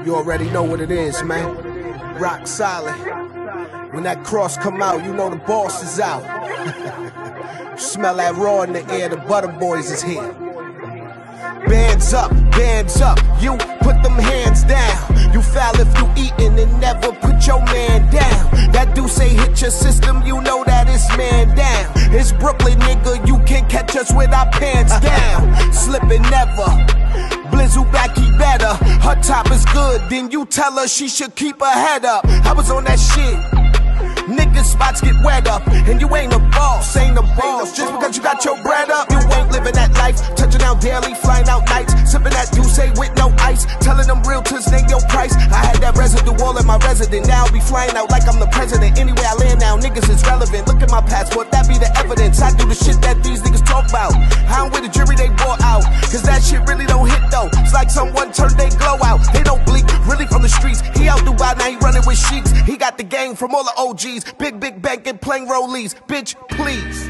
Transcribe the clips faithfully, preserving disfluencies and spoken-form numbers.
You already know what it is, man. Rock solid. When that cross come out, you know the boss is out. Smell that raw in the air, the Butter Boys is here. Bands up, bands up, you put them hands down. You foul if you eatin' and never put your man down. That do say hit your system, you know that it's man down. It's Brooklyn, nigga, you can catch us with our pants down. Slippin' never. Blizzle back, he better. Her top is good, then you tell her she should keep her head up. I was on that shit. Niggas spots get wet up, and you ain't a boss, ain't a boss. Just because you got your bread up, you ain't living that life. Touching out daily, flying out nights, sipping that Douce with no ice, telling them realtors name your price. I had that residue all in my resident, now I'll be flying out like I'm the president. Anywhere I land now, niggas is relevant. Look at my passport, that be the evidence. I do the shit that these niggas talk about. I ain't with the jury they bought out, cause that shit really don't hit though. It's like someone turned they glow out. They don't blink, really from the streets. He out Dubai, now he running with sheiks. He got the game from all the O Gs. Big, big bank and playing rollies. Bitch, please.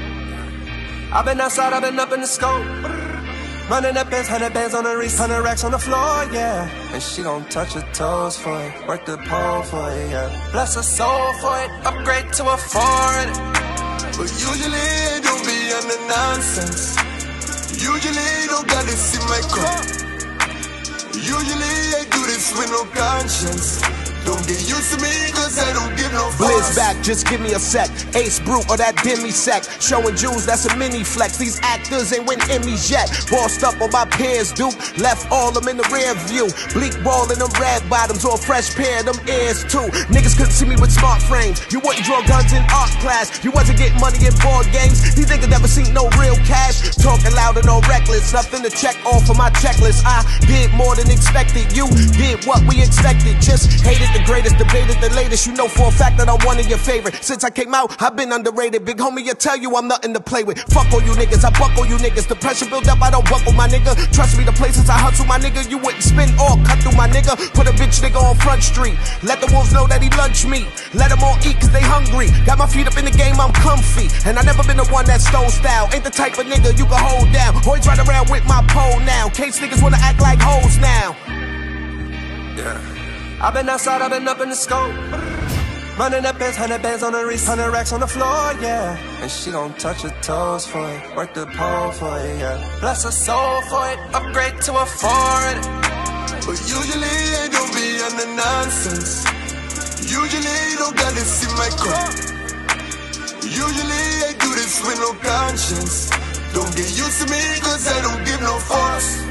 I've been outside, I've been up in the scope. Running up bands, hundred bands on the wrist, hundred racks on the floor, yeah. And she gon' touch her toes for it, work the pole for it, yeah. Bless her soul for it, upgrade to a foreign. But usually I don't be under nonsense. Usually don't gotta see my cup. Usually I do this with no conscience. Don't get used to me, cause I don't give no fucks. Blizz back, just give me a sec. Ace Brute or that demi sec. Showing jewels, that's a mini flex. These actors ain't win Emmys yet. Bossed up on my peers, Duke. Left all them in the rear view. Bleak ball in them red bottoms or a fresh pair of them ears too. Niggas couldn't see me with smart frames. You wouldn't draw guns in art class. You wasn't getting money in board games. These niggas never seen no real cash. Talking loud and no reckless. Nothing to check off of my checklist. I did more than expected. You did what we expected. Just hated the greatest, debated the latest. You know for a fact that I'm one of your favorite. Since I came out, I've been underrated. Big homie, I tell you I'm nothing to play with. Fuck all you niggas, I buckle you niggas. The pressure build up, I don't buckle my nigga. Trust me, the places I hustle my nigga, you wouldn't spin or cut through my nigga. Put a bitch nigga on Front Street. Let the wolves know that he lunch meat. Let them all eat cause they hungry. Got my feet up in the game, I'm comfy. And I never been the one that stole style. Ain't the type of nigga you can hold down. Always ride around with my pole now. Case niggas wanna act like hoes now. Yeah. I've been outside, I've been up in the scope. Running up bands, hundred bands on the wrist, hundred racks on the floor, yeah. And she gon' touch her toes for it, work the pole for it, yeah. Bless her soul for it, upgrade to a foreign. But usually I don't be under nonsense. Usually don't gotta see my cup. Usually I do this with no conscience. Don't get used to me cause I don't give no fucks.